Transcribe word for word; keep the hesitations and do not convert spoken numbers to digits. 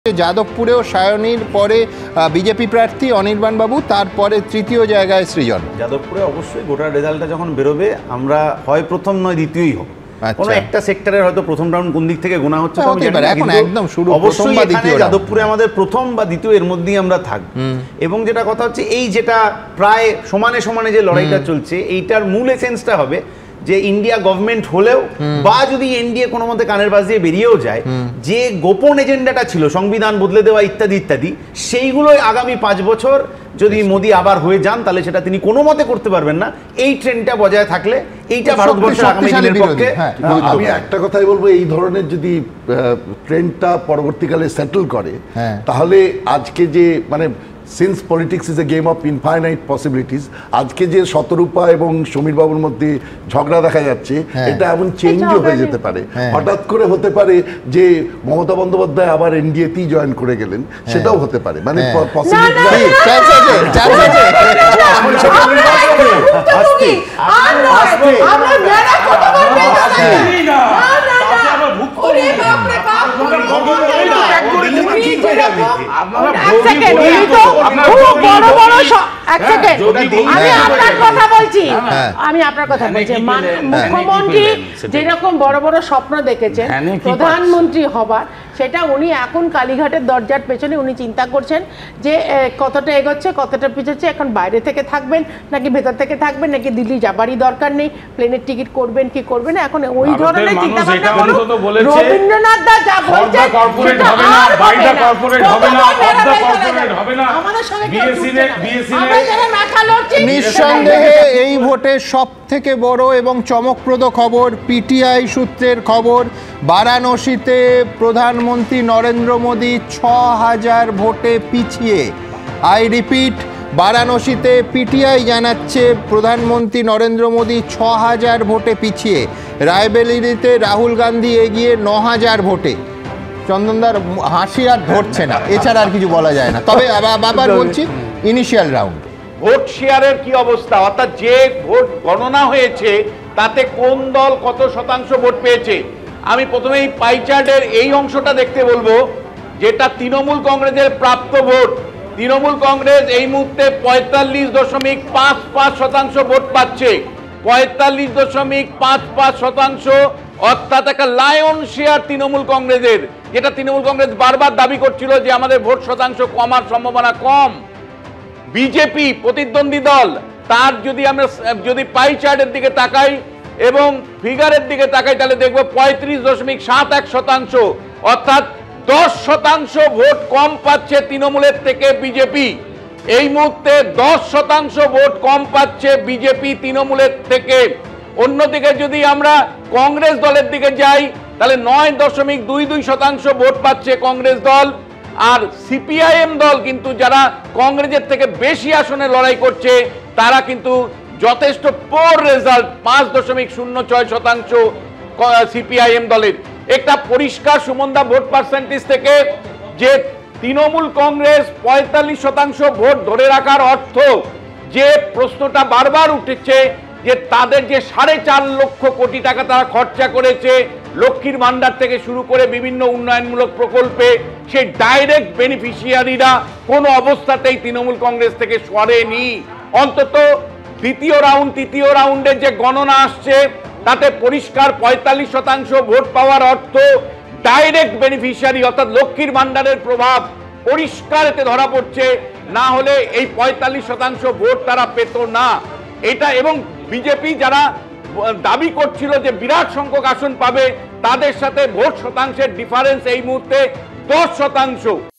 যাদবপুরেও সায়নীর পরে বিজেপি প্রার্থী অনির্বাণ বাবু, তারপরে তৃতীয় জায়গায় সৃজন। যাদবপুরে অবশ্যই ভোটার রেজাল্টটা যখন বেরোবে আমরা হয় প্রথম নয় দ্বিতীয়ই হবে। কোনো একটা সেক্টরের হয়তো প্রথম রাউন্ড কোন দিক থেকে গোনা হচ্ছে এখন একদম শুরু, অবশ্যই এখানে যাদবপুরে আমাদের প্রথম বা দ্বিতীয় এর মধ্যেই আমরা থাকবো। এবং যেটা কথা হচ্ছে এই যেটা প্রায় সমানে সমানে যে লড়াইটা চলছে এইটার মূল এসেন্সটা হবে যে ইন্ডিয়া গভর্নমেন্ট হলেও বা যদি এনডিএ কোনো মতে কানের বাজ দিয়ে বেরিয়েও যায়, যে গোপন এজেন্ডাটা ছিল সংবিধান বদলে দেওয়া ইত্যাদি ইত্যাদি, সেইগুলোই আগামী পাঁচ বছর যদি মোদি আবার হয়ে যান তাহলে সেটা তিনি কোনো মতে করতে পারবেন না। এই ট্রেন্ডটা বজায় থাকলে এইটা ভারতবর্ষের আগামী দিনের পক্ষে। আমি একটা কথাই বলবো, এই ধরনের যদি ট্রেন্ডটা পরবর্তীকালে সেটেল করে তাহলে আজকে যে মানে since politics is a game of infinite possibilities, আজকে যে শতরূপা এবং সমীর বাবুর মধ্যে ঝগড়া দেখা যাচ্ছে এটা এমন চেঞ্জও হয়ে যেতে পারে। হঠাৎ করে হতে পারে যে মমতা বন্দ্যোপাধ্যায় আবার এনডিএতেই জয়েন করে গেলেন, সেটাও হতে পারে। মানে আমি আপনার কথা বলছি, মুখ্যমন্ত্রী যেরকম বড় বড় স্বপ্ন দেখেছেন প্রধানমন্ত্রী হবার, সেটা উনি এখন কালীঘাটের দরজার পেছনে উনি চিন্তা করছেন যে কতটা এগোচ্ছে কতটা পিছোচ্ছে, এখন বাইরে থেকে থাকবেন নাকি ভেতর থেকে থাকবেন, নাকি দিল্লি যাবারই দরকার নেই, প্লেনের টিকিট করবেন কি করবেন না, এখন ওই ধরনের চিন্তা ভাবনা করুন। রবীন্দ্রনাথ দা যা বলছেন নিঃসন্দেহে এই ভোটের সব থেকে বড় এবং চমকপ্রদ খবর, পিটিআই সূত্রের খবর, বারাণসীতে প্রধানমন্ত্রী নরেন্দ্র মোদী ছ হাজার ভোটে পিছিয়ে। আই রিপিট, বারাণসীতে পিটিআই জানাচ্ছে প্রধানমন্ত্রী নরেন্দ্র মোদী ছ হাজার ভোটে পিছিয়ে। রায়বেরিলিতে রাহুল গান্ধী এগিয়ে ন হাজার ভোটে। চন্দনদার হাসি আর ধরছে না, এছাড়া আর কিছু বলা যায় না। তবে বাবার বলছি ইনিশিয়াল রাউন্ড ভোট শেয়ারের কি অবস্থা, অর্থাৎ যে ভোট গণনা হয়েছে তাতে কোন দল কত শতাংশ ভোট পেয়েছে। আমি প্রথমেই পাই চার্টের এই অংশটা দেখতে বলবো, যেটা তৃণমূল কংগ্রেসের প্রাপ্ত ভোট। তৃণমূল কংগ্রেস এই মুহূর্তে পঁয়তাল্লিশ দশমিক পাঁচ পাঁচ শতাংশ ভোট পাচ্ছে, পঁয়তাল্লিশ দশমিক পাঁচ পাঁচ শতাংশ, অর্থাৎ একটা লায়ন শেয়ার তৃণমূল কংগ্রেসের, যেটা তৃণমূল কংগ্রেস বারবার দাবি করছিল যে আমাদের ভোট শতাংশ কমার সম্ভাবনা কম। বিজেপি প্রতিদ্বন্দ্বী দল, তার যদি আমরা যদি পাই চার্টের দিকে তাকাই এবং ফিগারের দিকে তাকাই তাহলে দেখবো পঁয়ত্রিশ দশমিক সাত এক শতাংশ, অর্থাৎ দশ শতাংশ ভোট কম পাচ্ছে তৃণমূলের থেকে বিজেপি। এই মুহূর্তে দশ শতাংশ ভোট কম পাচ্ছে বিজেপি তৃণমূলের থেকে। অন্যদিকে যদি আমরা কংগ্রেস দলের দিকে যাই তাহলে নয় দশমিক দুই দুই শতাংশ ভোট পাচ্ছে কংগ্রেস দল। আর সিপিআইএম দল কিন্তু যারা কংগ্রেসের থেকে বেশি আসনে লড়াই করছে তারা কিন্তু যথেষ্ট পোর রেজাল্ট, পাঁচ দশমিক শূন্য ছয় শতাংশ সিপিআইএম দলের। একটা পরিষ্কার সুমনদা ভোট পার্সেন্টেজ থেকে যে তৃণমূল কংগ্রেস পঁয়তাল্লিশ শতাংশ ভোট ধরে রাখার অর্থ, যে প্রশ্নটা বারবার উঠেছে যে তাদের যে সাড়ে চার লক্ষ কোটি টাকা তারা খরচা করেছে লক্ষ্মীর ভান্ডার থেকে শুরু করে বিভিন্ন উন্নয়নমূলক প্রকল্পে, সেই ডাইরেক্ট বেনিফিশিয়ারিরা কোনো অবস্থাতেই তৃণমূল কংগ্রেস থেকে সরেনি। অন্তত দ্বিতীয় রাউন্ড তৃতীয় রাউন্ডের যে গণনা আসছে তাতে পরিষ্কার পঁয়তাল্লিশ শতাংশ ভোট পাওয়ার অর্থ ডাইরেক্ট বেনিফিশিয়ারি, অর্থাৎ লক্ষ্মীর ভান্ডারের প্রভাব পরিষ্কার এতে ধরা পড়ছে, না হলে এই পঁয়তাল্লিশ শতাংশ ভোট তারা পেত না। এটা এবং বিজেপি যারা দাবি করছিল যে বিরাট সংখ্যক আসন পাবে, তাদের সাথে ভোট শতাংশের ডিফারেন্স এই মুহূর্তে দশ শতাংশ।